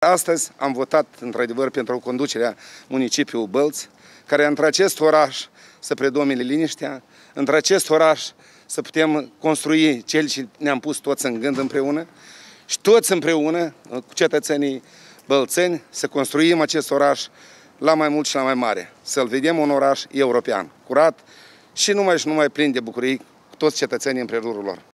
Astăzi am votat, într-adevăr, pentru conducerea municipiului Bălți, care între acest oraș să predomine liniștea, între acest oraș să putem construi cel ce ne-am pus toți în gând împreună și toți împreună, cu cetățenii bălțeni, să construim acest oraș la mai mult și la mai mare. Să-l vedem un oraș european, curat și numai plin de bucurii cu toți cetățenii în prejurul lor.